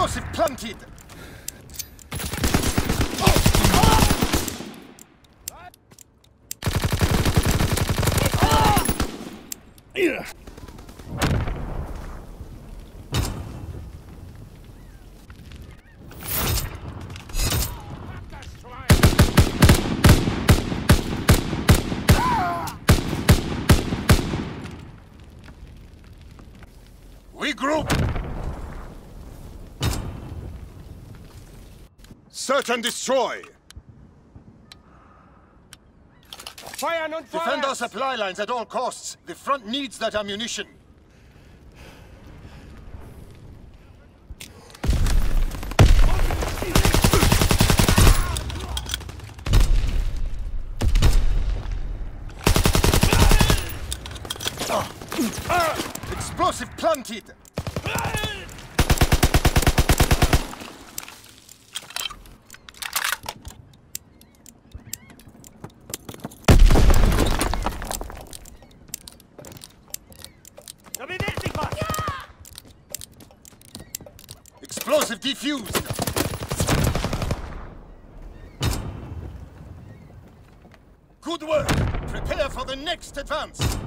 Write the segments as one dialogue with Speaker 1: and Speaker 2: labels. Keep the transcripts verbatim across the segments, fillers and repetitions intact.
Speaker 1: Explosive planted!
Speaker 2: Yeah.
Speaker 1: Regroup! Search and destroy!
Speaker 3: Fire on fire!
Speaker 1: Defend our supply lines at all costs. The front needs that ammunition. Explosive planted! Explosive defused! Good work! Prepare for the next advance!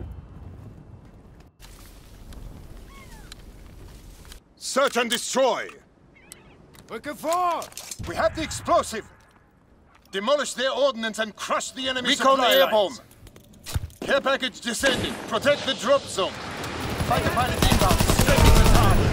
Speaker 1: Search and destroy!
Speaker 3: Looking for!
Speaker 1: We have the explosive! Demolish their ordnance and crush the enemy
Speaker 4: Recon
Speaker 1: supply
Speaker 4: air
Speaker 1: lines.
Speaker 4: bomb!
Speaker 1: Care package descending. Protect the drop zone. Fighter pilot inbound. Straight to the target.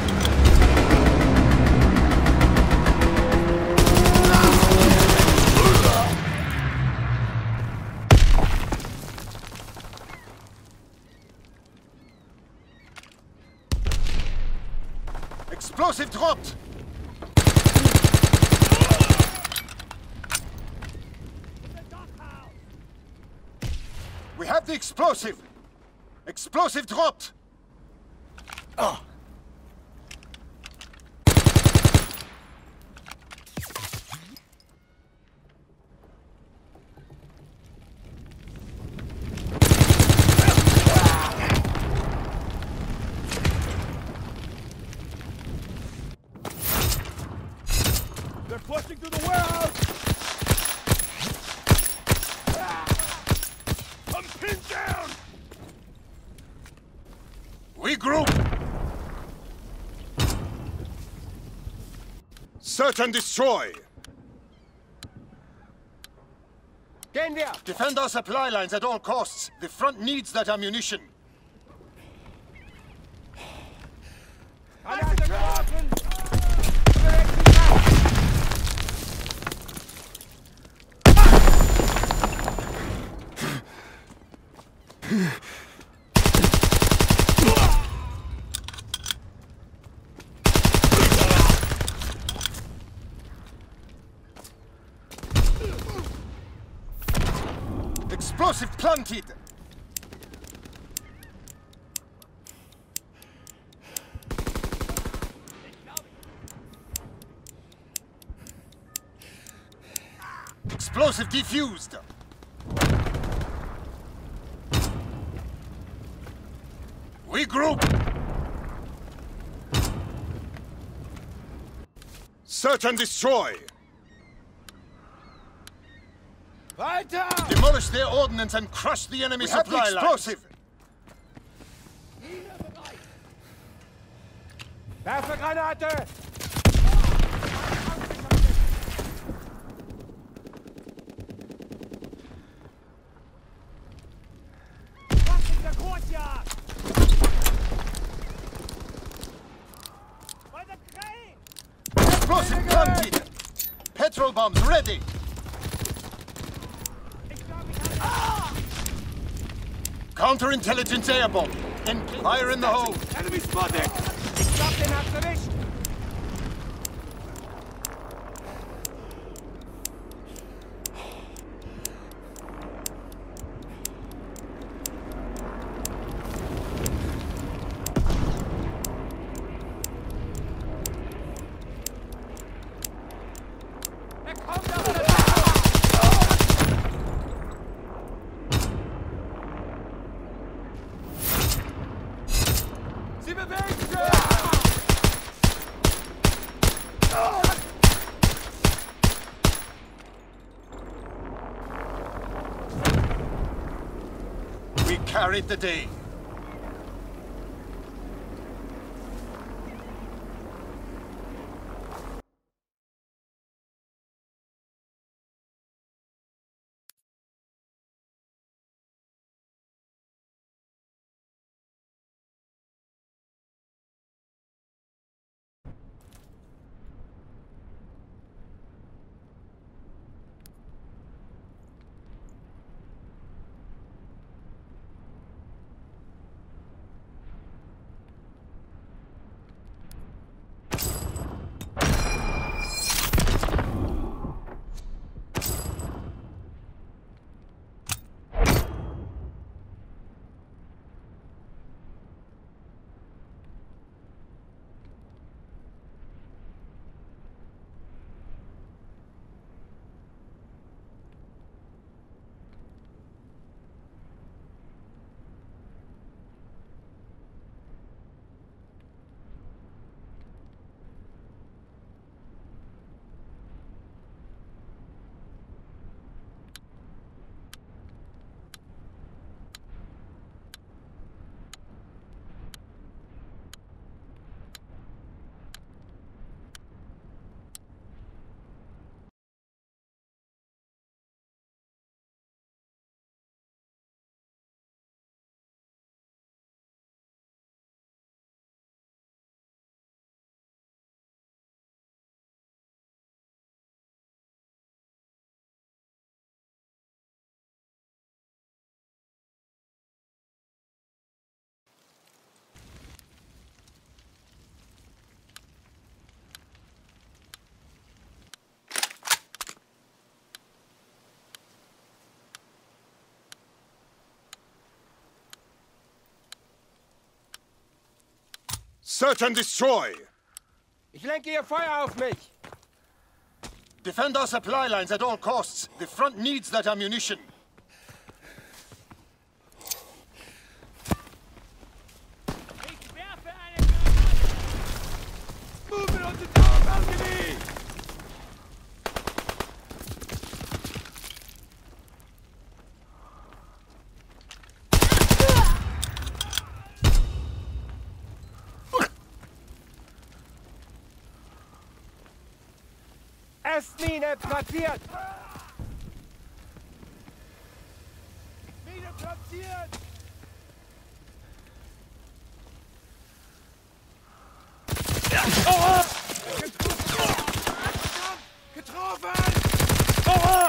Speaker 1: Explosive dropped! We have the explosive! Explosive dropped! Oh.
Speaker 3: They're pushing through the warehouse! I'm pinned down!
Speaker 1: Regroup! Search and destroy!
Speaker 3: Gehen wir!
Speaker 1: Defend our supply lines at all costs. The front needs that ammunition.
Speaker 3: Alle getroffen!
Speaker 1: Explosive planted! Explosive defused! Regroup! Search and destroy!
Speaker 3: Weiter!
Speaker 1: Demolish their ordnance and crush the enemy
Speaker 3: We have
Speaker 1: supply
Speaker 3: the
Speaker 1: lines.
Speaker 3: explosive! Werfe Granate! Was ist der Courtyard? By the crane!
Speaker 1: Explosive planted! Petrol bombs ready! Counterintelligence air bomb! And fire in the hole!
Speaker 3: Enemy spotted! Ich glaub, den hat's erwischt! Er kommt aber! Sie bewegen sich!
Speaker 1: carried the day. Search and destroy!
Speaker 3: Ich lenke Ihr Feuer auf mich!
Speaker 1: Defend our supply lines at all costs. The front needs that ammunition.
Speaker 3: Ich werfe eine Granate! Move on the tower balcony! Mine platziert! Mine platziert! Oh! Getroffen! Oh!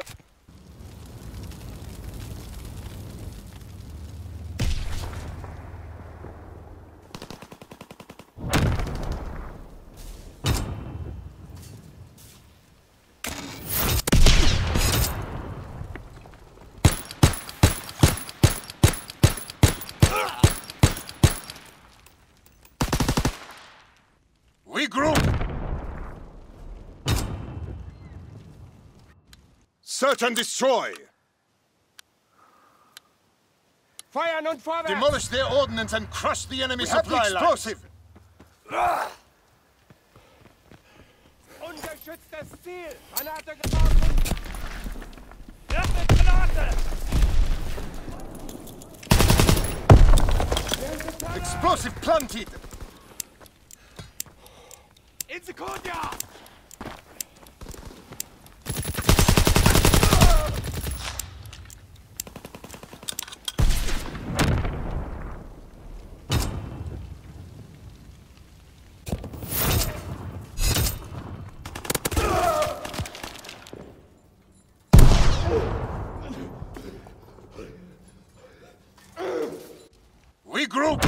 Speaker 1: Regroup! Search and destroy!
Speaker 3: Feuern und vorwärts!
Speaker 1: Demolish their ordnance and crush the enemy supply lines! Explosive!
Speaker 3: Ungeschütztes Ziel! Granate geworfen! Erste Granate!
Speaker 1: Explosive planted!
Speaker 3: In Sekunde!
Speaker 1: Regroup!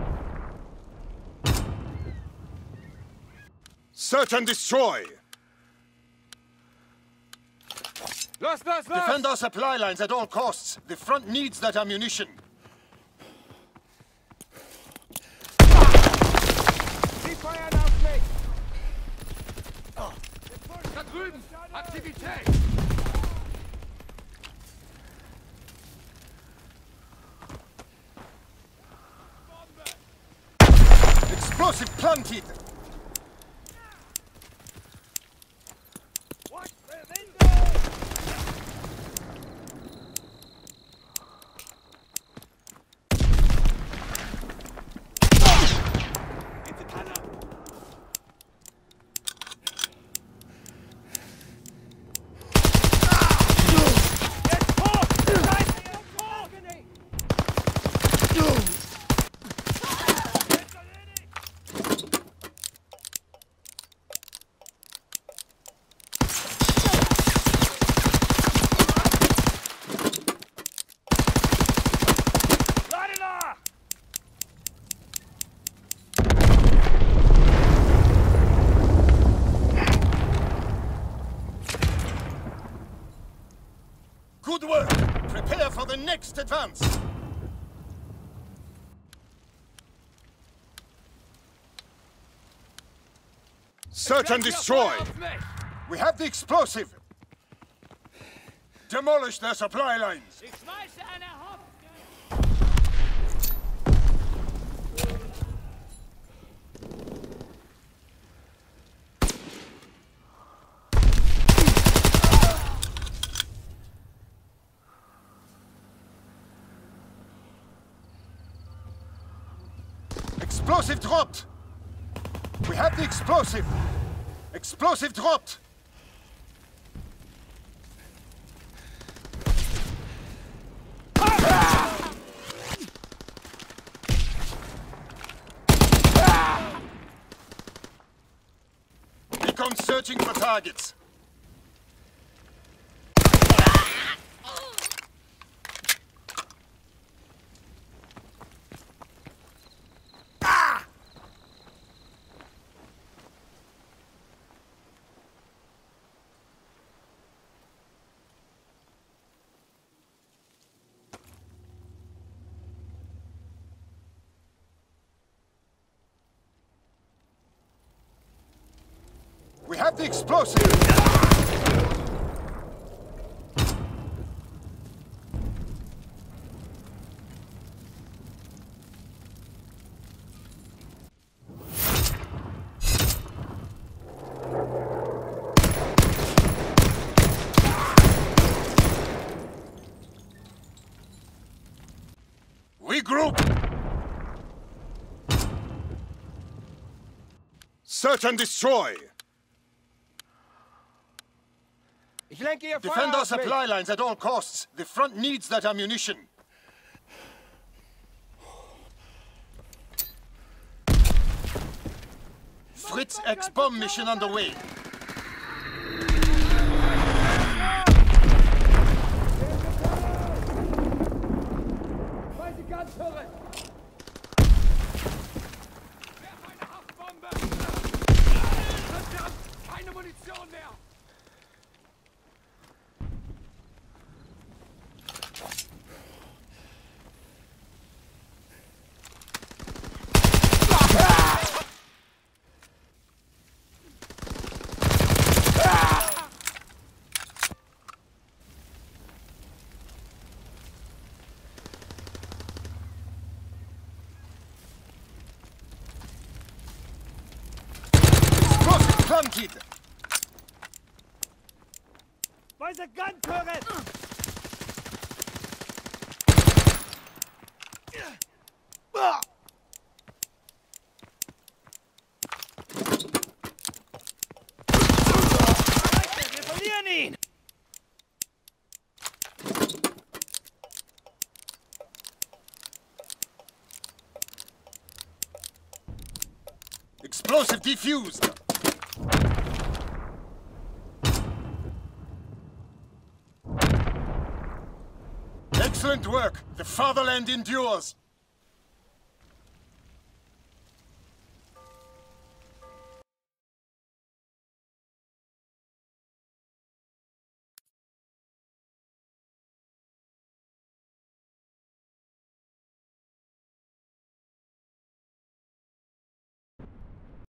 Speaker 1: Search and destroy!
Speaker 3: Los, los, los!
Speaker 1: Defend our supply lines at all costs. The front needs that ammunition.
Speaker 3: Sie feuern auf mich! Da drüben! Aktivität!
Speaker 1: Explosive planted!
Speaker 3: Watch the window!
Speaker 1: next advance. Search and destroy. We have the explosive. Demolish their supply lines.
Speaker 4: Ich schmeiße eine Hop.
Speaker 1: Explosive dropped. We have the explosive. Explosive dropped. Recon searching for targets. We have the explosive! Regroup! Search and destroy!
Speaker 3: Ich lenke Ihr Feuer
Speaker 1: Defend our
Speaker 3: auf mich.
Speaker 1: supply lines at all costs. The front needs that ammunition. Fritz X-bomb mission underway.
Speaker 3: Weil Sie ganz hören. Werf eine Haftbombe. Verdammt, keine Munition mehr.
Speaker 1: Planted!
Speaker 2: Weißer Gun turret! Wir verlieren ihn!
Speaker 1: Explosive defused! Excellent work! The fatherland endures!